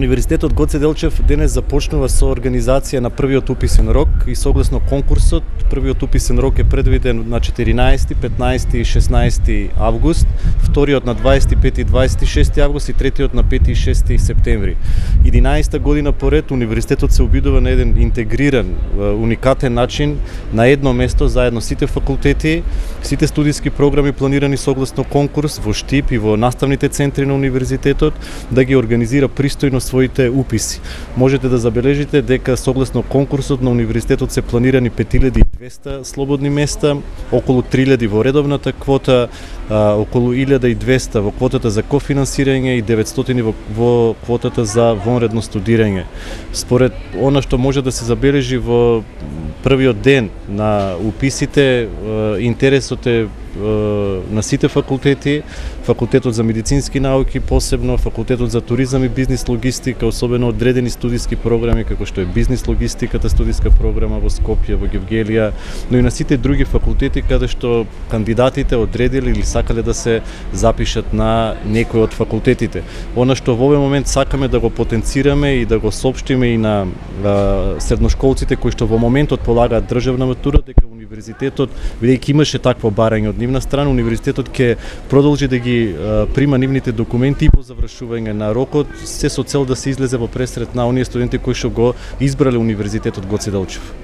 Универзитетот Гоце Делчев денес започнува со организација на првиот уписен рок и согласно конкурсот, првиот уписен рок е предвиден на 14, 15 и 16 август, вториот на 25 и 26 август и третиот на 5 и 6 септември. 11 година поред универзитетот се обидува на еден интегриран, уникатен начин на едно место заедно сите факултети, сите студиски програми планирани согласно конкурс во Штип и во наставните центри на универзитетот да ги организира пристојно своите уписи. Можете да забележите дека согласно конкурсот на универзитетот се планирани 5200 слободни места, околу 3000 во редовната квота, околу 1200 во квотата за кофинансирање и 900 во квотата за вонредно студирање. Според она што може да се забележи во првиот ден на уписите, интересот е на сите факултети, факултетот за медицински науки посебно, факултетот за туризам и бизнис логистика, особено одредени студиски програми како што е бизнис логистиката, студиска програма во Скопје, во Гевгелија, но и на сите други факултети каде што кандидатите одредили или сакале да се запишат на некој од факултетите. Она што во овој момент сакаме да го потенцираме и да го соопштиме и на средношколците кои што во моментот полагаат државна матура, дека универзитетот, бидејќи имаше такво барање од нивна страна, универзитетот ќе продолжи да ги прима нивните документи и по завршување на рокот, се со цел да се излезе во пресрет на оние студенти кои што го избрале универзитетот Гоце Делчев.